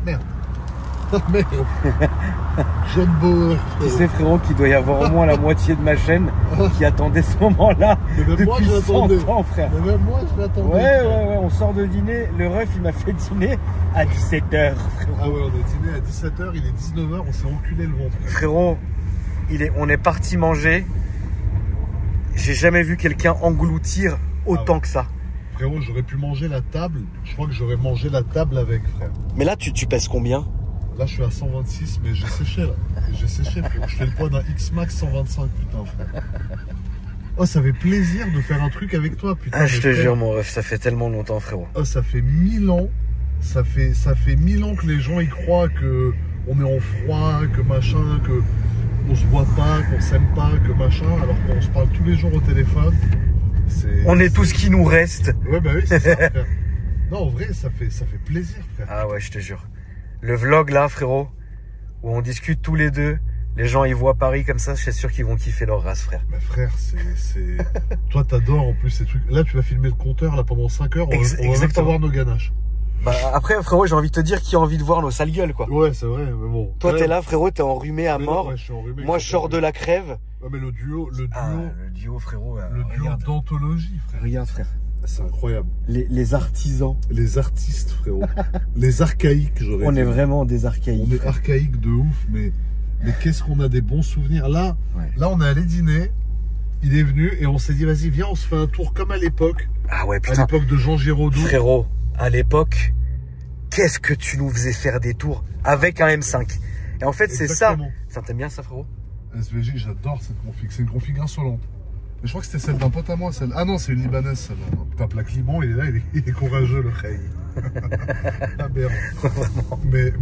Merde. Merde. John Bauer. Tu sais, frérot, qu'il doit y avoir au moins la moitié de ma chaîne qui attendait ce moment-là depuis 100 ans, frère. Mais même moi, je l'attendais. Ouais, on sort de dîner. Le ref, il m'a fait dîner à 17h, frérot. Ah ouais, on a dîné à 17h, il est 19h, on s'est enculé le ventre. Frérot, on est parti manger. J'ai jamais vu quelqu'un engloutir autant que ça. Frérot, j'aurais pu manger la table. Je crois que j'aurais mangé la table avec, frère. Mais là, tu pèses combien? Là, je suis à 126, mais j'ai séché, là. J'ai séché, frérot. Je fais le poids d'un X-Max 125, putain, frère. Oh, ça fait plaisir de faire un truc avec toi, putain. Ah, je te jure, mon ref, ça fait tellement longtemps, frérot. Oh, ça fait 1000 ans. Ça fait 1000 ans que les gens y croient que on est en froid, que machin, que on se voit pas, qu'on s'aime pas, que machin, alors qu'on se parle tous les jours au téléphone. On est tout ce qui nous reste. Ouais, bah oui, c'est ça, frère. Non, en vrai, ça fait plaisir, frère. Ah ouais, je te jure. Le vlog là, frérot, où on discute tous les deux, les gens ils voient Paris comme ça, je suis sûr qu'ils vont kiffer leur race, frère. Mais frère, c'est... Toi, t'adores en plus ces trucs. Là, tu vas filmer le compteur là pendant 5 heures, on va même pas voir nos ganaches. Bah après, frérot, j'ai envie de te dire qui a envie de voir nos sales gueules, quoi. Ouais, c'est vrai, mais bon. Toi, t'es là, frérot, t'es enrhumé à mort. Ouais, je suis enrhumé. Moi, je sors de la crève. Ouais, mais le duo, le duo, frérot. Le duo d'anthologie, frère. Regarde, frère. C'est incroyable. Les artisans. Les artistes, frérot. Les archaïques, j'aurais dit. On est vraiment des archaïques. On est archaïques de ouf, mais qu'est-ce qu'on a des bons souvenirs. Là, on est allé dîner, il est venu et on s'est dit, vas-y, viens, on se fait un tour comme à l'époque. Ah ouais, putain. À l'époque de Jean Giraudoux. Frérot, à l'époque, qu'est-ce que tu nous faisais faire des tours avec un M5. Et en fait, c'est ça. Ça t'aime bien ça, frérot? SVG, j'adore cette config. C'est une config insolente. Mais je crois que c'était celle d'un pote à moi, celle. Ah non, c'est une libanaise, celle-là. Putain, Plaque Liban, il est là, il est courageux, le Khay. Aberrant. Mais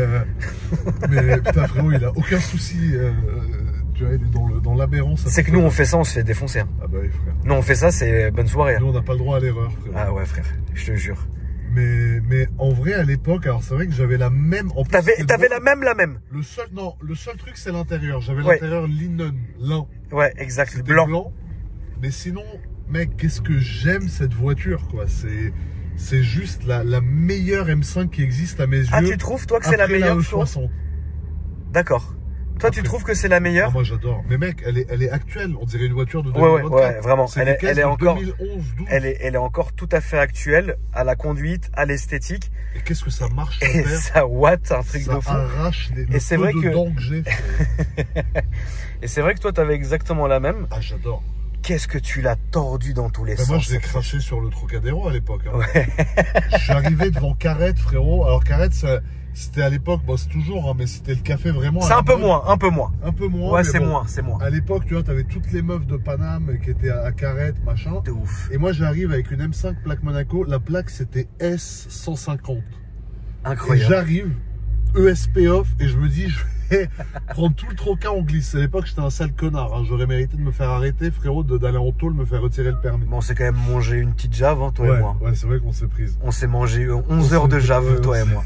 putain, frérot, il a aucun souci. Tu vois, il est dans l'aberrance. C'est que nous, on fait ça, on se fait défoncer. Hein. Ah bah oui, frère. Nous, on fait ça, c'est bonne soirée. Nous, on n'a pas le droit à l'erreur, frère. Ah ouais, frère, je te jure. Mais en vrai, à l'époque, alors c'est vrai que j'avais la même. T'avais la même. Le seul truc, c'est l'intérieur. J'avais l'intérieur linen, lin. Ouais, exact, blanc. Mais sinon, mec, qu'est-ce que j'aime cette voiture, quoi. C'est juste la meilleure M5 qui existe à mes yeux. Ah, tu trouves, toi, que c'est la meilleure? E60. D'accord. Toi, tu trouves que c'est la meilleure? Ah, moi, j'adore. Mais mec, elle est actuelle. On dirait une voiture de 2024. Ouais, vraiment. Elle est encore, 2011, 12. elle est encore tout à fait actuelle à la conduite, à l'esthétique. Et qu'est-ce que ça marche, et ça watt, un truc de fou. Ça arrache et c'est vrai que j'ai. et c'est vrai que toi, t'avais exactement la même. Ah, j'adore. Qu'est-ce que tu l'as tordu dans tous les sens. Moi, je l'ai craché sur le Trocadéro à l'époque. Hein. Ouais. Je suis arrivé devant Carrette, frérot. Alors, Carrette, c'était à l'époque, bon, c'est toujours, hein, mais c'était le café vraiment. C'est un peu moins. Un peu moins. Ouais, c'est moins. À l'époque, tu vois, t'avais toutes les meufs de Paname qui étaient à Carrette, machin. De ouf. Et moi, j'arrive avec une M5 plaque Monaco. La plaque, c'était S150. Incroyable. Et j'arrive, ESP off, et je me dis, je vais prendre tout le troca en glisse. À l'époque, j'étais un sale connard. Hein. J'aurais mérité de me faire arrêter, frérot, d'aller en tôle, me faire retirer le permis. Bon, on s'est quand même mangé une petite jave, hein, toi et moi. Ouais, c'est vrai qu'on s'est prise. On s'est mangé 11 heures de jave, toi et moi.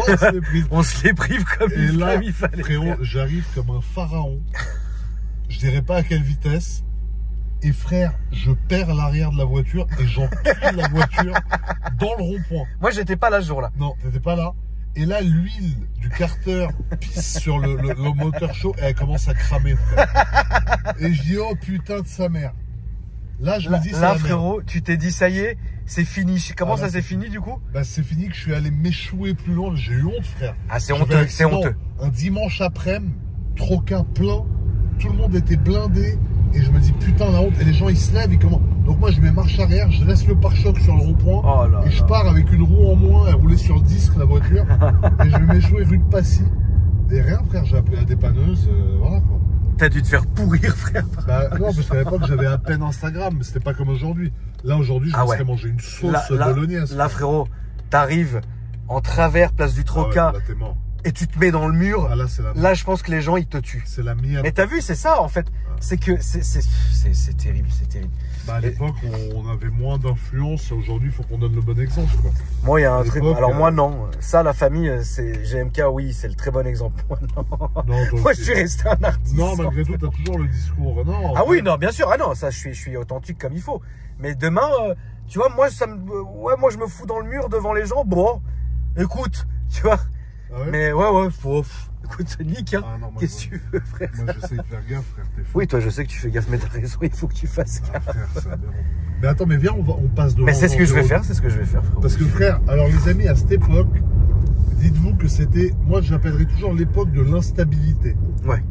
On se les prive comme il fallait. Frérot, j'arrive comme un pharaon. Je dirais pas à quelle vitesse. Et frère, je perds l'arrière de la voiture et j'encule la voiture dans le rond-point. Moi, j'étais pas là ce jour-là. Non, t'étais pas là. Et là, l'huile du carter pisse sur le moteur chaud et elle commence à cramer, frère. Et je dis, oh putain de sa mère. Là, je me dis, là, frérot, tu t'es dit, ça y est, c'est fini. Comment ça s'est fini, du coup? Bah, c'est fini que je suis allé m'échouer plus loin. J'ai eu honte, frère. Ah, c'est honteux, c'est honteux. Un dimanche après-midi, troquin plein. Tout le monde était blindé. Et je me dis, putain, la honte. Et les gens, ils se lèvent, ils commencent. Donc moi, je mets marche arrière, je laisse le pare-choc sur le rond-point. Oh là et je pars avec une roue en moins, elle roulait sur le disque, la voiture. Et je vais m'échouer rue de Passy. Et rien, frère, j'ai appelé la dépanneuse, voilà, quoi. T'as dû te faire pourrir, frère. Bah, non, parce qu'à l'époque, j'avais à peine Instagram, mais c'était pas comme aujourd'hui. Là, aujourd'hui, je me serais mangé une sauce bolognaise. Là, frérot, t'arrives en travers, place du Troca. Ah ouais, là, t'es mort. Et tu te mets dans le mur. Ah, là, je pense que les gens, ils te tuent. C'est la mienne. Mais t'as vu, c'est ça, en fait. C'est que c'est terrible, c'est terrible. Bah, à l'époque, on avait moins d'influence. Aujourd'hui, il faut qu'on donne le bon exemple, quoi. Moi, il y a un truc. Alors, moi, non. Ça, la famille, c'est GMK, oui, c'est le très bon exemple. Moi, non. Moi, je suis resté un artiste. Non, malgré tout, t'as toujours le discours. Non. Ah oui, non, bien sûr. Ah non, ça, je suis authentique comme il faut. Mais demain, tu vois, moi, je me fous dans le mur devant les gens. Bon, écoute, tu vois. Ah ouais? Mais ouais, faut. Écoute, nique, hein. Ah non, Qu'est-ce que tu veux, frère? Moi, j'essaie de faire gaffe, frère. T'es fou. Oui, toi, je sais que tu fais gaffe, mais t'as raison, il faut que tu fasses Ah, gaffe. frère, c'est aberrant. Mais attends, mais viens, on passe devant. Mais c'est ce que je vais faire, c'est ce que je vais faire, frérot. Parce que frère, alors les amis, à cette époque, dites-vous que c'était, moi j'appellerais toujours l'époque de l'instabilité. Ouais.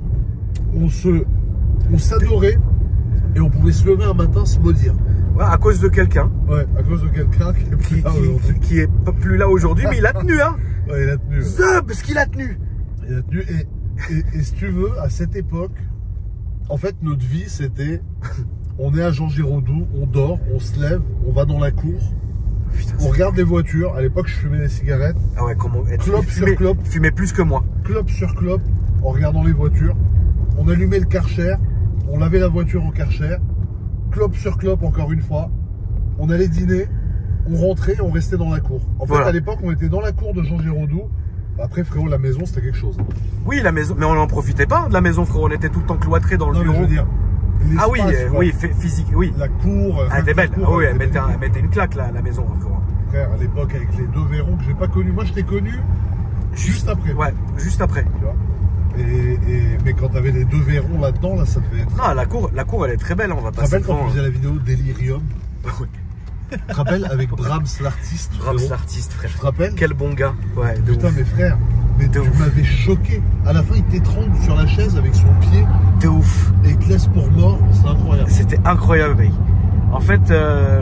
On s'adorait et on pouvait se lever un matin, se maudire. Ouais, à cause de quelqu'un. Ouais, à cause de quelqu'un qui est plus là aujourd'hui. Qui est pas plus là aujourd'hui, mais il a tenu, hein. Ouais, il a tenu. Zub, ce qu'il a tenu. Il a tenu. Et si tu veux, à cette époque, en fait, notre vie, c'était, on est à Jean Giraudoux, on dort, on se lève, on va dans la cour. Putain, on regarde les voitures. À l'époque, je fumais des cigarettes. Ah ouais, comment Clope sur clope. Fumait plus que moi. Clope sur clope, en regardant les voitures. On allumait le Karcher. On lavait la voiture au Karcher. Clope sur clope, encore une fois. On allait dîner. On rentrait, on restait dans la cour. En fait, à l'époque, on était dans la cour de Jean Giraudoux. Après, frérot, la maison, c'était quelque chose. Oui, la maison. Mais on n'en profitait pas de la maison, frérot. On était tout le temps cloîtré dans le bureau. Je veux dire, ah oui, oui, physique, oui. La cour. Elle était belle. Ah oui, elle mettait une claque, la maison, frérot. Frère, à l'époque, avec les deux verrons que j'ai pas connus. Moi, je t'ai connu juste après. Ouais, juste après. Tu vois. Mais quand t'avais les deux verrons là-dedans, là, ça devait être. Non, la cour, elle est très belle. On va passer. Tu te rappelles quand on faisait la vidéo Delirium? Oui. Tu te rappelles avec Brahms l'artiste? Brahms l'artiste, frère. Tu te rappelles? Quel bon gars. Ouais, de putain, ouf. mais frère, mais tu m'avais choqué. À la fin, il t'étrangle sur la chaise avec son pied. De ouf. Et il te laisse pour mort. C'est incroyable. C'était incroyable, mec. En fait,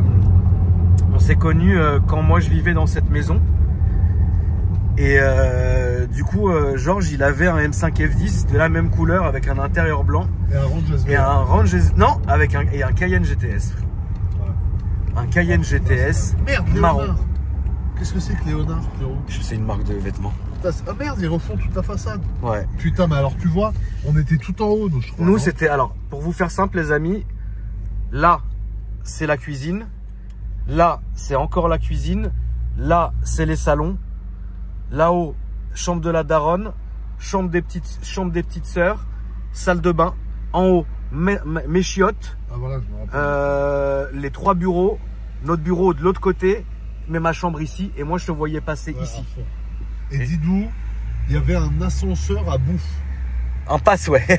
on s'est connus quand moi je vivais dans cette maison. Et du coup, Georges, il avait un M5 F10 de la même couleur avec un intérieur blanc. Et un Range SV. Et un Range non, avec un Cayenne GTS. Un Cayenne GTS. Merde, marron. Léonard. Qu'est-ce que c'est que Léonard, frérot? C'est une marque de vêtements. Ah merde, ils refont toute la façade. Ouais. Putain, mais alors tu vois, on était tout en haut, nous, je crois. Nous, c'était, alors, pour vous faire simple, les amis, là, c'est la cuisine. Là, c'est encore la cuisine. Là, c'est les salons. Là-haut, chambre de la daronne, chambre des petites sœurs, salle de bain. En haut, mes chiottes. Ah voilà, je me rappelle. Les 3 bureaux, notre bureau de l'autre côté, mais ma chambre ici. Et moi, je te voyais passer ici. Et dis-nous, il y avait un ascenseur à bouffe. Un passe, ouais.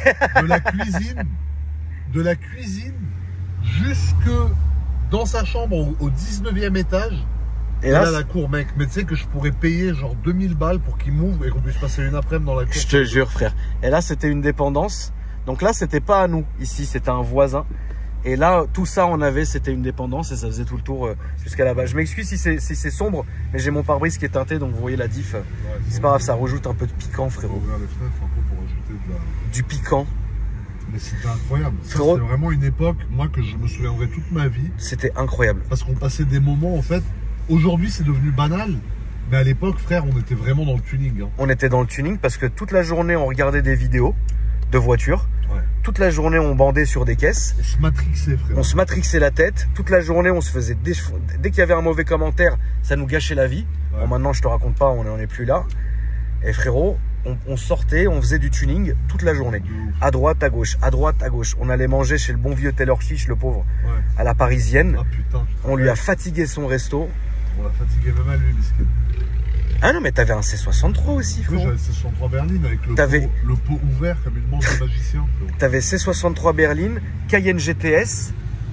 de la cuisine jusque dans sa chambre au 19e étage. Et là, la cour, mec. Mais tu sais que je pourrais payer genre 2000 balles pour qu'il m'ouvre et qu'on puisse passer une après-midi dans la cour. Je te jure, frère. Et là, c'était une dépendance. Donc là, c'était pas à nous. Ici, c'était un voisin. Et là, tout ça, on avait, c'était une dépendance et ça faisait tout le tour jusqu'à là-bas. Je m'excuse si c'est sombre, mais j'ai mon pare-brise qui est teinté, donc vous voyez la diff. Ouais, c'est pas grave, ça rajoute un peu de piquant, frérot. Ouvrir les fenêtres un peu pour ajouter du piquant. Mais c'était incroyable. C'était vraiment une époque, moi, que je me souviendrai toute ma vie. C'était incroyable. Parce qu'on passait des moments, en fait. Aujourd'hui, c'est devenu banal. Mais à l'époque, frère, on était vraiment dans le tuning. Hein. On était dans le tuning parce que toute la journée, on regardait des vidéos de voitures. Ouais. Toute la journée, on bandait sur des caisses. On se matrixait, frère. On se matrixait la tête. Toute la journée, on se faisait... Dès qu'il y avait un mauvais commentaire, ça nous gâchait la vie. Ouais. Bon, maintenant, je te raconte pas, on n'en est plus là. Et frérot, on sortait, on faisait du tuning toute la journée. À droite, à gauche, à droite, à gauche. On allait manger chez le bon vieux Taylor Chiche, le pauvre, ouais. À la parisienne. Ah, putain, on lui a fatigué son resto. On l'a fatigué même à lui, miskin. Ah non, mais t'avais un C63 aussi, frérot. Oui, j'avais le C63 berline avec le pot ouvert comme une manche de magicien. T'avais C63 berline, Cayenne GTS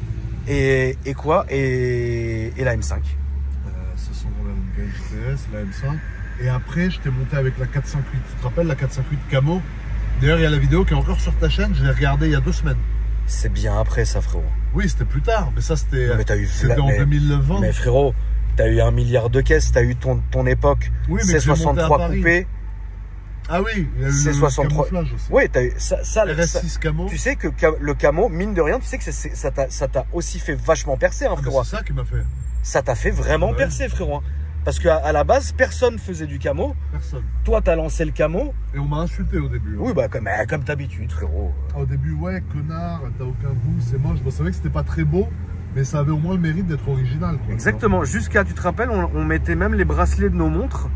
et quoi et la M5. C63 berline, GTS, la M5. Et après, je t'ai monté avec la 458. Tu te rappelles la 458 Camo? D'ailleurs, il y a la vidéo qui est encore sur ta chaîne. Je l'ai regardée il y a 2 semaines. C'est bien après ça, frérot. Oui, c'était plus tard. Mais ça, c'était en 2020. Mais frérot, t'as eu 1 milliard de caisses, t'as eu ton époque, oui, C63 coupé. Ah oui, il y a eu C63 le camouflage aussi. Oui, t'as eu ça RS6 Camo. Tu sais que le Camo, mine de rien, tu sais que ça t'a aussi fait vachement percer, hein, frérot. C'est ça qui m'a fait. Ça t'a fait vraiment percer, frérot. Parce qu'à la base, personne faisait du camo. Personne. Toi, t'as lancé le camo. Et on m'a insulté au début. Oui, bah comme d'habitude, frérot. Au début, ouais, connard, t'as aucun goût, c'est moche. Je savais que c'était pas très beau, mais ça avait au moins le mérite d'être original. Quoi, exactement. Jusqu'à, tu te rappelles, on mettait même les bracelets de nos montres.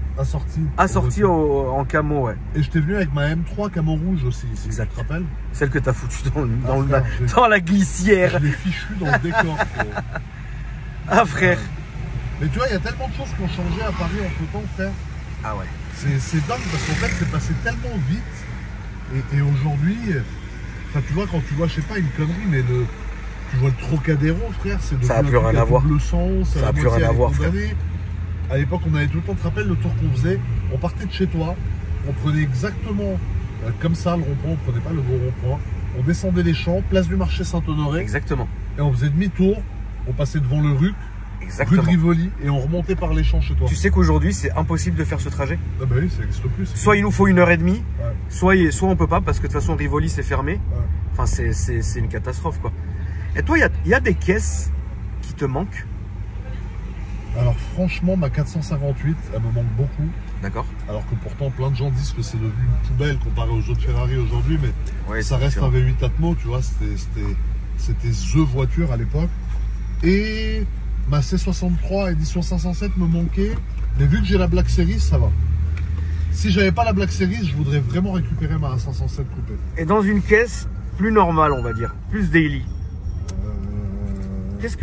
Assortis en camo, ouais. Et j'étais venu avec ma M3 camo rouge aussi, ici. Exact. Tu te rappelles? Celle que t'as foutue dans la glissière. Je l'ai fichu dans le décor, frérot. Ah, frère. Mais tu vois, il y a tellement de choses qui ont changé à Paris en ce temps, frère. Ah ouais. C'est dingue parce qu'en fait, c'est passé tellement vite. Et aujourd'hui, enfin, tu vois, quand tu vois, je sais pas, une connerie, mais tu vois le Trocadéro, frère, c'est Ça a plus rien à voir. Le sang, ça a plus rien à voir, frère. À l'époque, on avait tout le temps, tu te rappelles le tour qu'on faisait, on partait de chez toi, on prenait exactement comme ça le rond-point, on prenait pas le gros rond-point, on descendait les champs, place du marché Saint-Honoré. Exactement. Et on faisait demi-tour, on passait devant le RUC, exactement. rue de Rivoli, et on remontait par les champs chez toi. Tu sais qu'aujourd'hui, c'est impossible de faire ce trajet. Ah bah oui, ça n'existe plus. Soit il nous faut 1h30, ouais. soit on peut pas, parce que de toute façon, Rivoli, c'est fermé. Ouais. Enfin, c'est une catastrophe, quoi. Et toi, il y a des caisses qui te manquent? Alors franchement, ma 458, elle me manque beaucoup. D'accord. Alors que pourtant, plein de gens disent que c'est devenu une poubelle comparé aux autres Ferrari aujourd'hui, mais ouais, ça reste un V8 Atmo, tu vois, c'était the voiture à l'époque. Et ma C63 édition 507 me manquait, mais vu que j'ai la Black Series, ça va. Si j'avais pas la Black Series, je voudrais vraiment récupérer ma 507 coupée. Et dans une caisse plus normale, on va dire, plus daily. Qu'est-ce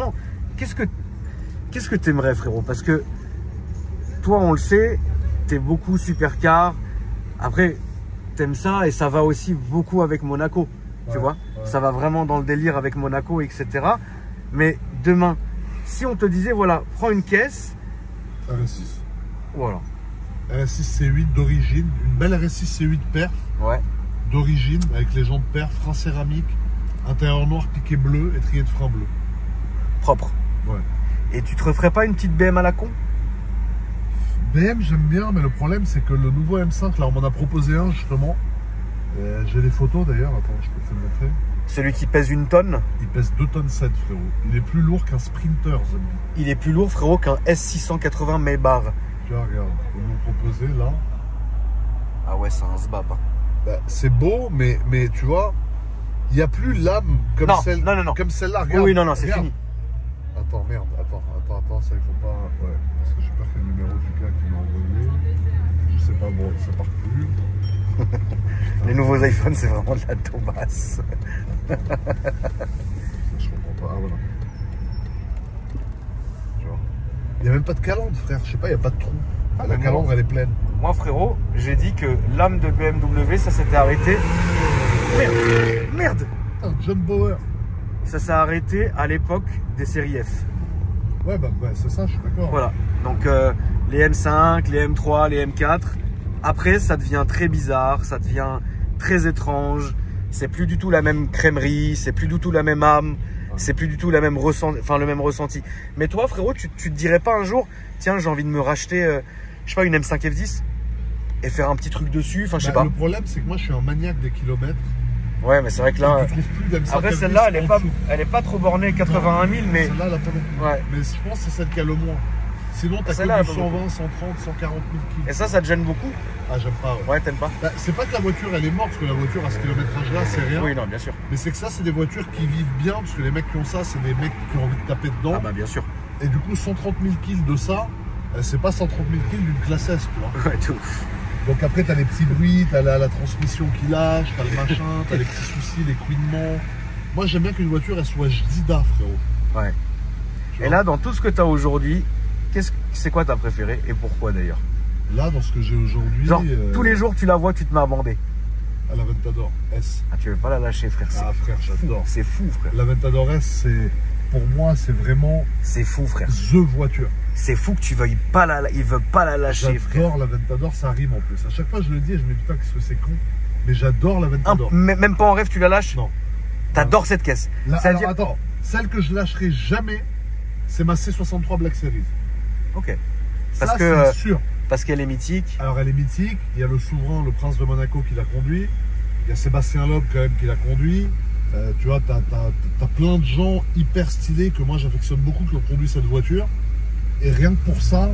que t'aimerais, frérot? Parce que toi, on le sait, t'es beaucoup supercar. Après, t'aimes ça et ça va aussi beaucoup avec Monaco. Tu vois, ça va vraiment dans le délire avec Monaco, etc. Mais demain, si on te disait, voilà, prends une caisse. RS6. Voilà. RS6 C8 d'origine, une belle RS6 C8 perf. Ouais. D'origine, avec les jantes perf, frein céramique, intérieur noir, piqué bleu, étrier de frein bleu. Propre. Ouais. Et tu te referais pas une petite BM à la con? BM, j'aime bien, mais le problème, c'est que le nouveau M5, là, on m'en a proposé un, justement. J'ai les photos, d'ailleurs. Attends, je peux te le montrer. Celui qui pèse 1 tonne? Il pèse 2 tonnes 7, frérot. Il est plus lourd qu'un Sprinter, Zemi. Il est plus lourd, frérot, qu'un S680 Maybach. Tu vois, regarde, ils m'ont proposé, là. Ah ouais, c'est un sbab. Bah, c'est beau, mais tu vois, il n'y a plus l'âme comme celle, comme celle-là. Regarde. Oui, non, c'est fini. Attends, merde, attends, ça, il faut pas... Ouais, parce que j'ai peur que le numéro du gars qui m'a envoyé, je sais pas, bon, ça part plus. Les nouveaux iPhones, c'est vraiment de la tombasse. Je comprends pas, ah voilà. Tu vois, il n'y a même pas de calandre, frère, je sais pas, il n'y a pas de trou. Ah, la calandre, elle est pleine. Moi, frérot, j'ai dit que l'âme de BMW, ça s'était arrêté... Merde. Putain, John Bauer. Ça s'est arrêté à l'époque des séries F. Ouais, bah c'est ça, je suis d'accord. Voilà. Donc les M5, les M3, les M4. Après, ça devient très bizarre, ça devient très étrange. C'est plus du tout la même crèmerie, c'est plus du tout la même âme, c'est plus du tout la même le même ressenti. Mais toi, frérot, tu te dirais pas un jour, tiens, j'ai envie de me racheter, je sais pas, une M5 F10 et faire un petit truc dessus. Enfin, je sais pas. Le problème, c'est que moi, je suis un maniaque des kilomètres. Ouais, mais c'est vrai que là. Après, celle-là, elle est pas trop bornée, 81 000, mais. Celle-là, elle a pas beaucoup. Ouais. Mais je pense que c'est celle qui a le moins. Sinon, t'as que du 120, 130, 140 000 kg. Et ça te gêne beaucoup? Ah, j'aime pas. Ouais, t'aimes pas? Bah, c'est pas que la voiture, elle est morte, parce que la voiture à ce kilométrage-là, c'est rien. Oui, non, bien sûr. Mais c'est que ça, c'est des voitures qui vivent bien, parce que les mecs qui ont ça, c'est des mecs qui ont envie de taper dedans. Ah, bah, bien sûr. Et du coup, 130 000 kg de ça, c'est pas 130 000 kg d'une classe S, tu vois. Ouais, tout ouf. Donc après, t'as les petits bruits, t'as la transmission qui lâche, t'as le machin, t'as les petits soucis, les couinements. Moi, j'aime bien qu'une voiture, elle soit jdida, frérot. Ouais. Et là, dans tout ce que t'as aujourd'hui, c'est quoi ta préférée et pourquoi d'ailleurs? Là, dans ce que j'ai aujourd'hui... Genre, tous les jours, tu la vois, tu te mets à bander. À la Ventador S. Ah, tu veux pas la lâcher, frère? Ah, frère, j'adore. C'est fou, frère. La Ventador S, c'est... Pour moi, c'est vraiment... C'est fou, frère. The voiture. C'est fou que tu veuilles pas il veut pas la lâcher, frère. J'adore la Ventador, ça rime en plus. À chaque fois, je le dis et je me dis, putain, qu'est-ce que c'est con. Mais j'adore la Ventador. Même pas en rêve, tu la lâches? Non. T'adores cette caisse. Alors, attends, celle que je lâcherai jamais, c'est ma C63 Black Series. Ok. Parce que c'est sûr. Parce qu'elle est mythique. Alors, elle est mythique. Il y a le souverain, le prince de Monaco qui l'a conduit. Il y a Sébastien Loeb quand même qui l'a conduit. Tu vois, t'as plein de gens hyper stylés que moi j'affectionne beaucoup qui ont conduit cette voiture. Et rien que pour ça,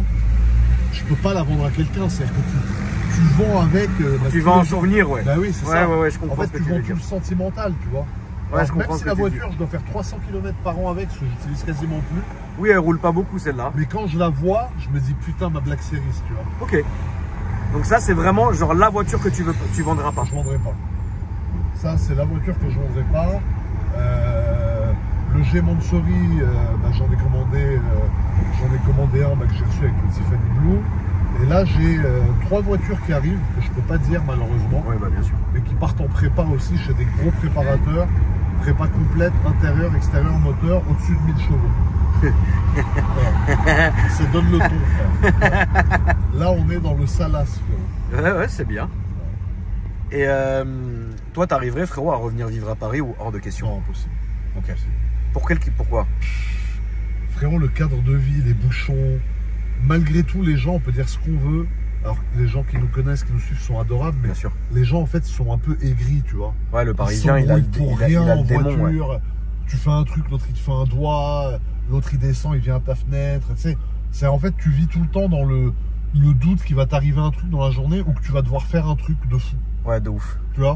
je peux pas la vendre à quelqu'un. C'est-à-dire que tu vends avec. Tu vends en souvenir, ouais. Bah oui, c'est ça. Ouais, je comprends. En fait, tu vends tout le sentimental, tu vois. Ouais, alors, même si la voiture, je dois faire 300 km par an avec, parce que j'utilise quasiment plus. Oui, elle roule pas beaucoup celle-là. Mais quand je la vois, je me dis putain, ma Black Series, tu vois. Ok. Donc ça, c'est vraiment genre la voiture que tu vendras pas. Je vendrai pas. Ça, c'est la voiture que je vendrai pas. Le G Mansory, j'en ai commandé un que j'ai reçu avec le Tiffany Blue. Et là, j'ai 3 voitures qui arrivent, que je peux pas dire malheureusement, Oui, bah bien sûr. mais qui partent en prépa aussi chez des gros préparateurs. Prépa complète, intérieur, extérieur, moteur, au-dessus de 1000 chevaux. Voilà. Ça donne le ton, frère. Là, on est dans le Salas, frérot. Ouais, c'est bien. Et toi, t'arriverais, frérot, à revenir vivre à Paris ou hors de question? Non, impossible. Ok. Impossible. Pourquoi? Frérot, le cadre de vie, les bouchons, malgré tout, les gens, on peut dire ce qu'on veut. Alors, les gens qui nous connaissent, qui nous suivent sont adorables, mais Bien sûr. les gens, en fait, sont un peu aigris, tu vois. Ouais, le Parisien, il a en le démon. voiture. Ouais. Tu fais un truc, l'autre, il te fait un doigt, l'autre, il descend, il vient à ta fenêtre. Tu sais, c'est en fait, tu vis tout le temps dans le doute qu'il va t'arriver un truc dans la journée ou que tu vas devoir faire un truc de fou. Ouais, de ouf. Tu vois.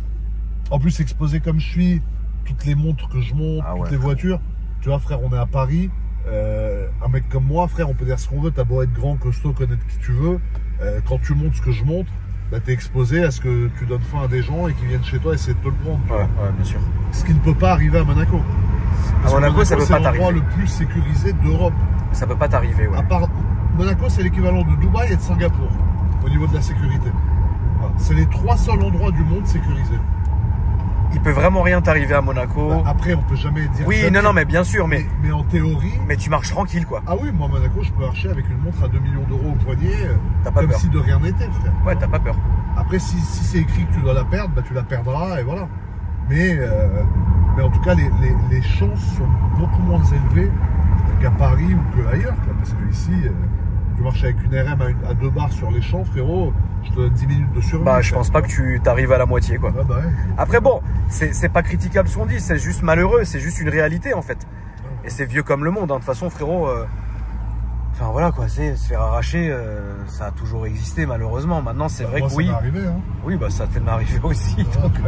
En plus, exposé comme je suis, toutes les montres que je monte, toutes les voitures. Tu vois, frère, on est à Paris. Un mec comme moi, frère, on peut dire ce qu'on veut. T'as beau être grand, costaud, connaître qui tu veux. Quand tu montes ce que je montre, bah, t'es exposé à ce que tu donnes faim à des gens et qui viennent chez toi essayer de te le prendre. Ouais, bien sûr. Ce qui ne peut pas arriver à Monaco. À Monaco, ça peut pas t'arriver. C'est l'endroit le plus sécurisé d'Europe. Ça peut pas t'arriver, ouais. À part Monaco, c'est l'équivalent de Dubaï et de Singapour au niveau de la sécurité. Voilà. C'est les 3 seuls endroits du monde sécurisés. Il peut vraiment rien t'arriver à Monaco. Bah, après, on peut jamais dire. Oui, non, mais bien sûr, mais en théorie. Mais tu marches tranquille, quoi. Ah oui, moi, à Monaco, je peux marcher avec une montre à 2 millions d'euros au poignet. T'as pas comme peur. Si de rien n'était, frère. Ouais, t'as pas peur. Après, si c'est écrit que tu dois la perdre, bah, tu la perdras et voilà. Mais en tout cas, les chances sont beaucoup moins élevées qu'à Paris ou qu'ailleurs. Parce que ici, tu marches avec une RM à 2 bars sur les champs, frérot. Je te donne 10 minutes de survie. Bah, je pense pas que tu t'arrives à la moitié, quoi. Ah bah ouais. Après, bon, c'est pas critiquable ce qu'on dit, c'est juste malheureux, c'est juste une réalité, en fait. Et c'est vieux comme le monde, hein. De toute façon, frérot. Enfin, voilà, quoi, se faire arracher, ça a toujours existé, malheureusement. Maintenant, c'est vrai moi, que oui. Ça m'est arrivé, hein. Oui, bah, ça t'est arrivé aussi.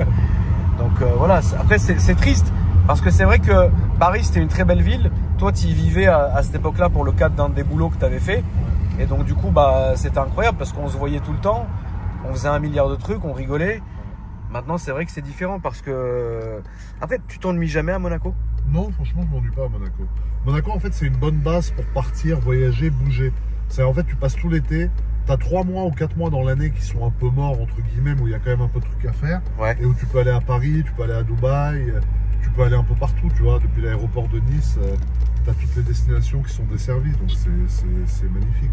Donc voilà. Après, c'est triste. Parce que c'est vrai que Paris, c'était une très belle ville. Toi, tu y vivais à cette époque-là pour le cadre d'un des boulots que tu avais fait. Et donc, du coup, bah, c'était incroyable parce qu'on se voyait tout le temps. On faisait 1 milliard de trucs, on rigolait. Maintenant, c'est vrai que c'est différent parce que... Après, tu t'ennuies jamais à Monaco? Non, franchement, je m'ennuie pas à Monaco. Monaco, en fait, c'est une bonne base pour partir, voyager, bouger. C'est en fait, tu passes tout l'été. Tu as 3 mois ou 4 mois dans l'année qui sont un peu morts, entre guillemets, où il y a quand même un peu de trucs à faire. Ouais. Et où tu peux aller à Paris, tu peux aller à Dubaï, tu peux aller un peu partout, tu vois. Depuis l'aéroport de Nice, tu as toutes les destinations qui sont desservies. Donc, c'est magnifique.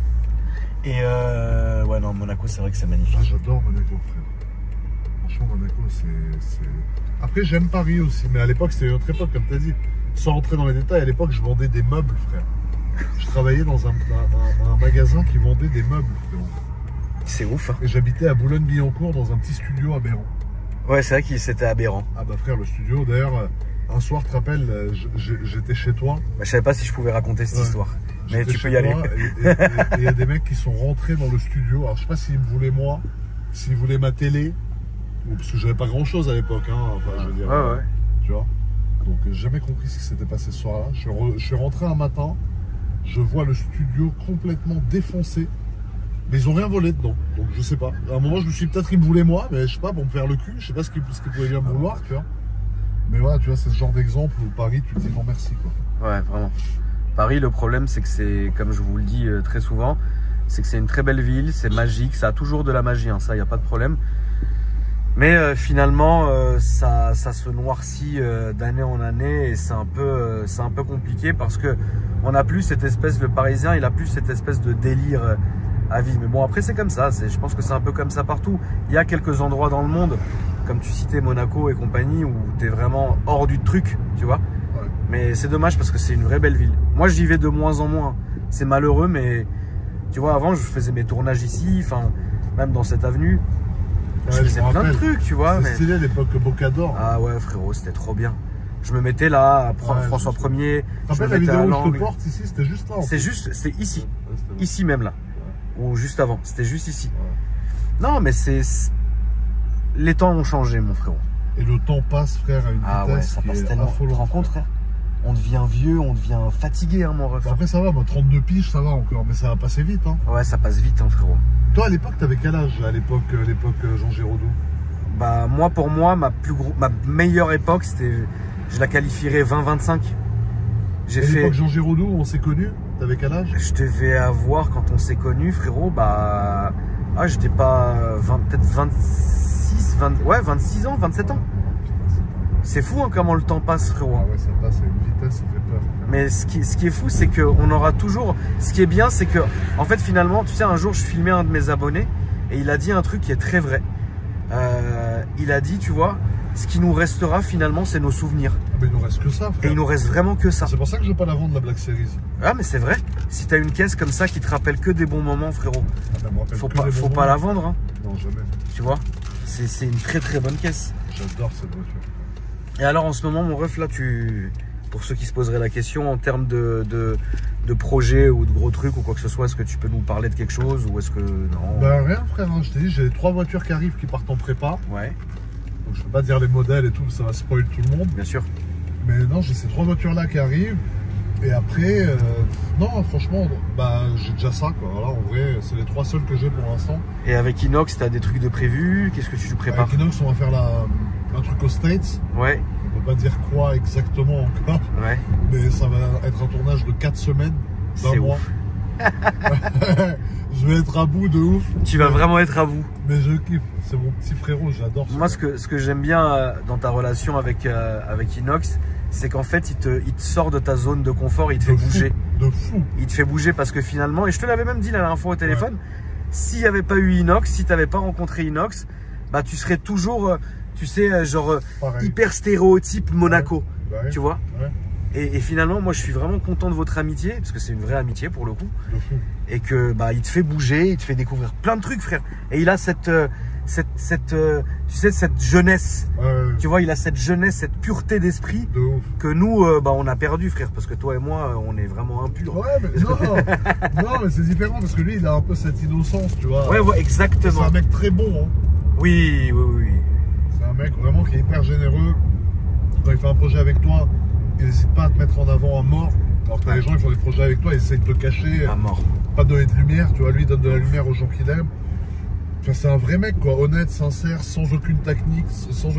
Et ouais, non, Monaco, c'est vrai que c'est magnifique. Ah, j'adore Monaco, frère. Franchement, Monaco, c'est... Après, j'aime Paris aussi, mais à l'époque, c'était une autre époque, comme tu as dit. Sans rentrer dans les détails, à l'époque, je vendais des meubles, frère. Je travaillais dans un magasin qui vendait des meubles, frérot. C'est ouf, hein. Et j'habitais à Boulogne-Billancourt dans un petit studio aberrant. Ouais, c'est vrai que c'était aberrant. Ah bah frère, le studio, d'ailleurs, un soir, tu te rappelles, j'étais chez toi. Bah, je savais pas si je pouvais raconter cette histoire. Mais tu peux y aller. Et il y a des mecs qui sont rentrés dans le studio. Alors, je sais pas s'ils me voulaient moi, s'ils voulaient ma télé. Parce que j'avais pas grand chose à l'époque, hein. Enfin, je veux dire. Ouais. Tu vois. Donc, j'ai jamais compris ce qui s'était passé ce soir-là. Je suis rentré un matin. Je vois le studio complètement défoncé. Mais ils ont rien volé dedans. Donc, je sais pas. À un moment, je me suis dit, peut-être qu'ils me voulaient moi. Mais je sais pas, pour me faire le cul. Je sais pas ce qu'ils pouvaient bien me vouloir, tu vois. Mais voilà, tu vois, c'est ce genre d'exemple où Paris, tu te dis non merci, quoi. Ouais, vraiment. Paris, le problème, c'est que c'est, comme je vous le dis très souvent, c'est que c'est une très belle ville, c'est magique, ça a toujours de la magie, hein, ça, il n'y a pas de problème. Mais finalement, ça se noircit d'année en année et c'est un peu compliqué parce que on n'a plus cette espèce, le Parisien, il a plus cette espèce de délire à vivre. Mais bon, après, c'est comme ça, je pense que c'est un peu comme ça partout. Il y a quelques endroits dans le monde, comme tu citais Monaco et compagnie, où tu es vraiment hors du truc, tu vois. Ouais. Mais c'est dommage parce que c'est une vraie belle ville. Moi, j'y vais de moins en moins. C'est malheureux, mais tu vois, avant, je faisais mes tournages ici, enfin, même dans cette avenue. Je faisais plein de trucs, tu vois. C'était stylé à l'époque Bocador. Ah ouais, frérot, c'était trop bien. Je me mettais là, François 1er. Tu te rappelles la vidéo où je te porte ici, c'était juste là. C'est ici. Ici même là. Ou juste avant. C'était juste ici. Ouais. Non, mais les temps ont changé, mon frérot. Et le temps passe, frère, à une vitesse. Ah ouais, ça passe tellement. Tu te rends compte, frère? On devient vieux, on devient fatigué, hein, mon ref. Bah après, ça va, moi, 32 piges, ça va encore, mais ça va passer vite, hein. Ouais, ça passe vite, hein, frérot. Toi, à l'époque, t'avais quel âge, à l'époque Jean Giraudoux? Bah, moi, pour moi, ma meilleure époque, c'était, je la qualifierais 20-25. J'ai fait. À l'époque Jean Giraudoux, on s'est connus? T'avais quel âge? Je devais avoir, quand on s'est connus, frérot, bah... Ah, j'étais pas... peut-être 26, 26 ans, 27 ans. C'est fou hein, comment le temps passe, frérot. Ah ouais, ça passe à une vitesse, ça fait peur. Mais ce qui est fou, c'est qu'on aura toujours... Ce qui est bien, c'est que, en fait, finalement, tu sais, un jour, je filmais un de mes abonnés et il a dit un truc qui est très vrai. Il a dit, tu vois, ce qui nous restera finalement, c'est nos souvenirs. Ah, mais il nous reste que ça, frère. Et il nous reste vraiment que ça. C'est pour ça que je veux pas la vendre, la Black Series. Ah, mais c'est vrai. Si t'as une caisse comme ça qui te rappelle que des bons moments, frérot, faut pas la vendre. Hein. Non, jamais. Tu vois, c'est une très très bonne caisse. J'adore cette voiture. Et alors en ce moment, mon ref, là, pour ceux qui se poseraient la question, en termes de projet ou de gros trucs ou quoi que ce soit, est-ce que tu peux nous parler de quelque chose ou est-ce que non? Bah rien, frère, hein. Je t'ai dit, j'ai 3 voitures qui arrivent qui partent en prépa. Ouais. Donc je peux pas dire les modèles et tout, ça va spoil tout le monde. Bien sûr. Mais non, j'ai ces 3 voitures-là qui arrivent. Et après, non, franchement, bah j'ai déjà ça, quoi. Voilà, en vrai, c'est les 3 seuls que j'ai pour l'instant. Et avec Inox, t'as des trucs de prévu? Qu'est-ce que tu prépares? Avec Inox, on va faire un truc aux States. Ouais. On peut pas dire quoi exactement encore. Ouais. Mais ça va être un tournage de 4 semaines. C'est mois. Je vais être à bout de ouf. Tu vas vraiment être à bout. Mais je kiffe. C'est mon petit frérot, j'adore ça. Moi, ce que j'aime bien dans ta relation avec Inox, c'est qu'en fait, il te sort de ta zone de confort, il te fait bouger. De fou. Il te fait bouger parce que finalement, et je te l'avais même dit la dernière fois au téléphone, s'il n'y avait pas eu Inox, si tu n'avais pas rencontré Inox, bah tu serais toujours, tu sais, genre hyper stéréotype Monaco, tu vois. Et finalement, moi, je suis vraiment content de votre amitié, parce que c'est une vraie amitié pour le coup. De fou. Et que bah il te fait bouger, il te fait découvrir plein de trucs, frère. Et il a cette jeunesse. Tu vois, il a cette jeunesse, cette pureté d'esprit que nous, bah, on a perdu, frère. Parce que toi et moi, on est vraiment impurs. Ouais, mais non, non, mais c'est différent parce que lui, il a un peu cette innocence, tu vois. Ouais, exactement. C'est un mec très bon. Hein. Oui. C'est un mec vraiment qui est hyper généreux. Quand il fait un projet avec toi, il n'hésite pas à te mettre en avant à mort. Alors que les gens, ils font des projets avec toi, ils essayent de te cacher. À mort. Pas donner de lumière, tu vois. Lui, il donne de la lumière aux gens qu'il aime. Enfin, c'est un vrai mec, quoi, honnête, sincère, sans aucune technique, sans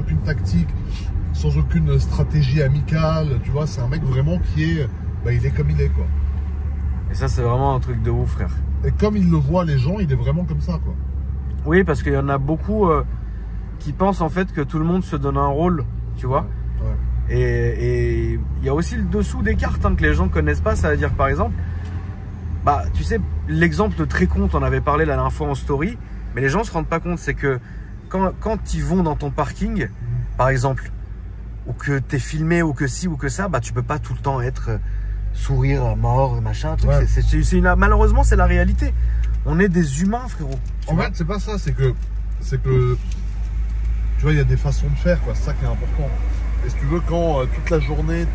aucune stratégie amicale, tu vois, c'est un mec vraiment qui est, bah, il est comme il est, quoi. Et ça, c'est vraiment un truc de ouf, frère. Et comme il le voit, les gens, il est vraiment comme ça, quoi. Oui, parce qu'il y en a beaucoup qui pensent, en fait, que tout le monde se donne un rôle, tu vois. Ouais. Et il y a aussi le dessous des cartes hein, que les gens ne connaissent pas, ça veut dire, par exemple, bah, tu sais, l'exemple très con, on avait parlé la dernière fois en story, mais les gens ne se rendent pas compte, c'est que quand ils vont dans ton parking, par exemple, ou que tu es filmé, ou que ci, ou que ça, bah tu peux pas tout le temps être sourire à mort, machin, truc. Ouais. Malheureusement, c'est la réalité. On est des humains, frérot. En fait, c'est pas ça, c'est que, tu vois, il y a des façons de faire, quoi. C'est ça qui est important. Et si tu veux, quand toute la journée,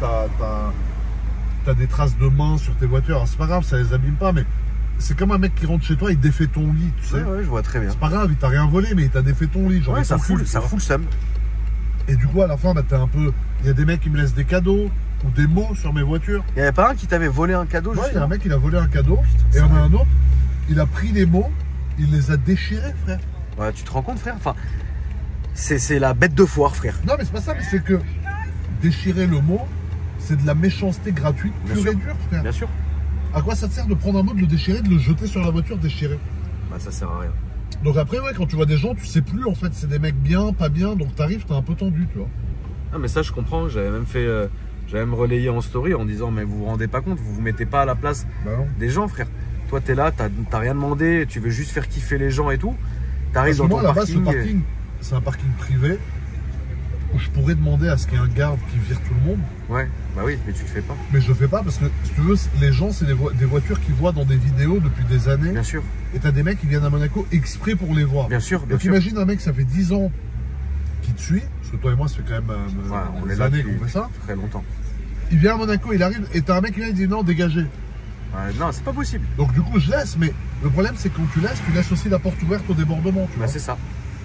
t'as des traces de mains sur tes voitures, c'est pas grave, ça les abîme pas, mais c'est comme un mec qui rentre chez toi, il défait ton lit, tu sais. Ouais, je vois très bien. C'est pas grave, il t'a rien volé, mais il t'a défait ton lit. Genre ouais, ça fout le seum. Et du coup, à la fin, bah, il y a des mecs qui me laissent des cadeaux ou des mots sur mes voitures. Il n'y avait pas un qui t'avait volé un cadeau? Ouais, il y a un mec qui a volé un cadeau. Putain, et on a un autre, il a pris les mots, il les a déchirés, frère. Ouais, tu te rends compte, frère? Enfin, c'est la bête de foire, frère. Non, mais c'est pas ça, mais c'est que déchirer le mot, c'est de la méchanceté gratuite, pure et dure, frère. Bien sûr. À quoi ça te sert de prendre un mot, de le déchirer, de le jeter sur la voiture déchiré? Bah ça sert à rien. Donc après, ouais, quand tu vois des gens, tu sais plus en fait, c'est des mecs bien, pas bien, donc t'arrives, t'es un peu tendu, tu vois. Ah mais ça je comprends, j'avais même relayé en story en disant mais vous vous rendez pas compte, vous vous mettez pas à la place des gens, frère. Toi t'es là, t'as rien demandé, tu veux juste faire kiffer les gens et tout. T'arrives dans ton parking. Ce parking, c'est un parking privé où je pourrais demander à ce qu'il y ait un garde qui vire tout le monde. Ouais, bah oui, mais tu le fais pas. Mais je le fais pas parce que, si tu veux, les gens, c'est des voitures qu'ils voient dans des vidéos depuis des années. Bien sûr. Et t'as des mecs qui viennent à Monaco exprès pour les voir. Bien sûr, bien sûr. Donc imagine un mec, ça fait 10 ans qui te suit, parce que toi et moi, ça fait quand même des années qu'on fait ça. Très longtemps. Il vient à Monaco, il arrive, et t'as un mec qui vient, il dit non, dégagez. Ouais, non, c'est pas possible. Donc du coup, je laisse, mais le problème, c'est que quand tu laisses aussi la porte ouverte au débordement, tu vois. C'est ça.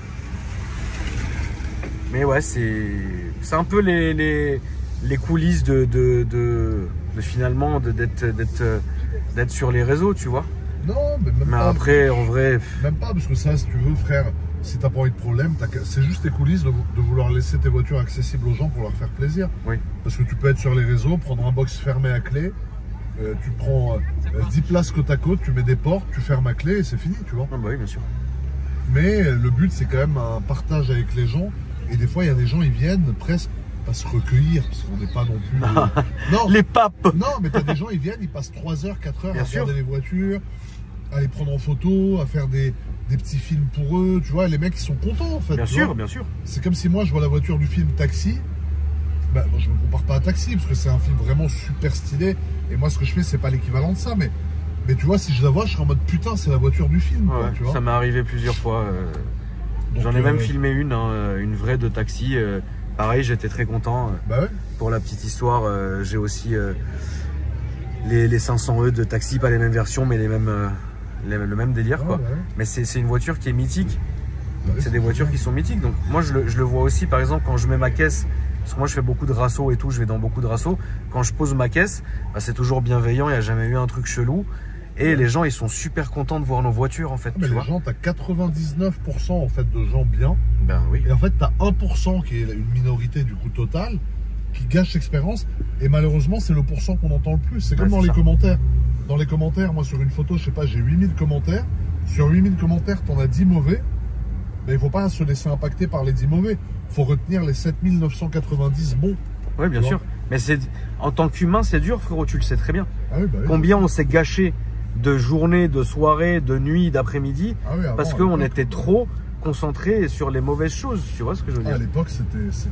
Mais ouais, c'est un peu les coulisses de finalement d'être sur les réseaux, tu vois. Non, mais même pas. Après, en vrai... Même pas, parce que ça, si tu veux, frère, si t'as pas envie de problème, c'est juste tes coulisses de vouloir laisser tes voitures accessibles aux gens pour leur faire plaisir. Oui. Parce que tu peux être sur les réseaux, prendre un box fermé à clé, tu prends 10 places côte à côte, tu mets des portes, tu fermes à clé et c'est fini, tu vois. Ah bah oui, bien sûr. Mais le but, c'est quand même un partage avec les gens. Et des fois, il y a des gens, ils viennent presque à se recueillir, parce qu'on n'est pas non plus... Non, les papes. non, mais t'as des gens, ils viennent, ils passent 3 heures, 4 heures Bien à sûr. regarder les voitures, à les prendre en photo, à faire des petits films pour eux. Tu vois, les mecs, ils sont contents, en fait. Bien tu sûr, vois. bien sûr. C'est comme si moi, je vois la voiture du film Taxi. Bah, moi, je me compare pas à Taxi, parce que c'est un film vraiment super stylé. Et moi, ce que je fais, c'est pas l'équivalent de ça. Mais tu vois, si je la vois, je serais en mode putain, c'est la voiture du film. Ouais, quoi, tu vois. ça m'est arrivé plusieurs fois. Donc, J'en ai même filmé une vraie de Taxi. Pareil, j'étais très content. Bah ouais. Pour la petite histoire, j'ai aussi les 500E de Taxi, pas les mêmes versions, mais le même délire. Ouais, quoi. ouais. Mais c'est une voiture qui est mythique. Bah ouais, C'est des voitures qui sont mythiques. Donc moi, je le vois aussi, par exemple, quand je mets ma caisse. Parce que moi, je fais beaucoup de rassos et tout, je vais dans beaucoup de rassos. Quand je pose ma caisse, bah, c'est toujours bienveillant, il n'y a jamais eu un truc chelou. Et les gens, ils sont super contents de voir nos voitures, en fait. Mais tu les vois. gens, t'as 99% en fait de gens bien. Ben oui. Et en fait, t'as 1% qui est une minorité du coup totale, qui gâche l'expérience. Et malheureusement, c'est le pourcent qu'on entend le plus. C'est comme Ouais, dans c'est les ça. commentaires. Dans les commentaires, moi sur une photo, je sais pas, j'ai 8000 commentaires. Sur 8000 commentaires, t'en as 10 mauvais. Mais il faut pas se laisser impacter par les 10 mauvais. Faut retenir les 7990 bons. Oui, bien Tu sûr. Mais en tant qu'humain, c'est dur, frérot, tu le sais très bien. Ah oui, bah oui. Combien on s'est gâché de journées, de soirées, de nuits, d'après-midi, Ah oui, avant, parce à qu'on l'époque, était trop concentrés sur les mauvaises choses. Tu vois ce que je veux à dire? l'époque, c'était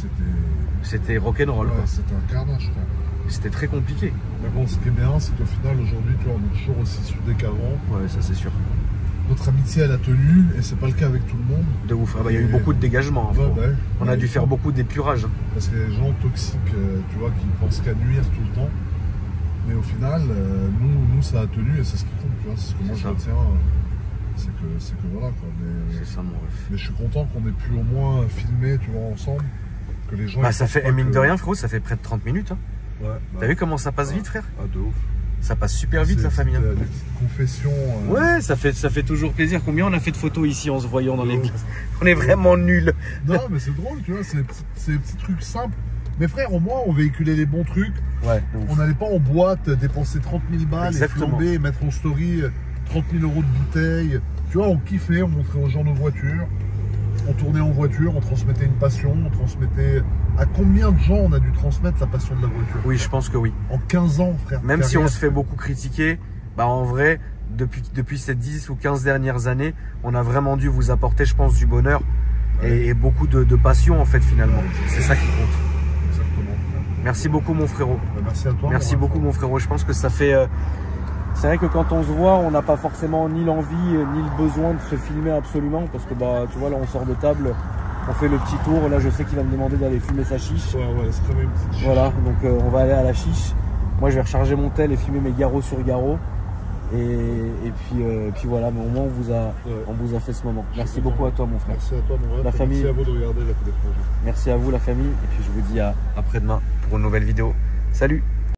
C'était rock'n'roll, ouais, quoi. c'était un carnage, frère. C'était très compliqué. Mais bon, ce qui est bien, c'est qu'au final, aujourd'hui, tu vois, on est toujours aussi soudés qu'avant. Ouais, ça c'est sûr. Notre amitié, elle a tenu, et c'est pas le cas avec tout le monde. De ouf. Ah bah, il y a eu beaucoup de dégagements. hein, Ouais, frérot. bah ouais. On a Ouais, dû faire beaucoup d'épurage. hein. Parce que les gens toxiques, tu vois, qui pensent qu'à nuire tout le temps. Mais au final, nous, ça a tenu, et c'est ce qui compte, tu vois. C'est ce que moi C'est je ça. retiens. C'est que voilà, quoi. C'est ça, mon ref. Mais je suis content qu'on ait pu au moins filmer, tu vois, ensemble. Que les gens. Bah, ils ça pensent fait, pas mine que- de rien, frérot, ça fait près de 30 minutes. hein. Ouais, bah, T'as vu comment ça passe vite, frère? Ah, de ouf. Ça passe super vite, la famille. hein. Des petites confessions. Ouais, ça fait toujours plaisir. Combien on a fait de photos ici en se voyant dans les Ouais. glaces? On est vraiment nuls. Non, mais c'est drôle, tu vois, c'est des petits trucs simples. Mais frère, au moins, on véhiculait les bons trucs. Ouais, On n'allait pas en boîte dépenser 30 000 balles Exactement. et flamber et mettre en story 30 000 euros de bouteilles. Tu vois, on kiffait, on montrait aux gens nos voitures. On tournait en voiture, on transmettait une passion, on transmettait... À combien de gens on a dû transmettre la passion de la voiture? Oui, je pense que oui. En 15 ans, frère. Même si on Carrière. se fait beaucoup critiquer, bah en vrai, depuis ces 10 ou 15 dernières années, on a vraiment dû vous apporter, je pense, du bonheur et beaucoup de passion, en fait, finalement. C'est ça qui compte. Exactement. Merci beaucoup, mon frérot. Bah, merci à toi. Merci mon beaucoup, mon frérot. Je pense que ça fait... C'est vrai que quand on se voit, on n'a pas forcément ni l'envie ni le besoin de se filmer absolument. Parce que, bah, tu vois, là, on sort de table, on fait le petit tour. Là, je sais qu'il va me demander d'aller fumer sa chiche. Ouais, c'est quand même une petite chiche. Voilà, donc on va aller à la chiche. Moi, je vais recharger mon tel et filmer mes garrots sur garrots. Et puis voilà, mais au moins, on vous a fait ce moment. Merci beaucoup à toi, mon frère. Merci à toi, mon ref. La famille. Merci à vous de regarder la télé. Merci à vous, la famille. Et puis, je vous dis à après-demain pour une nouvelle vidéo. Salut!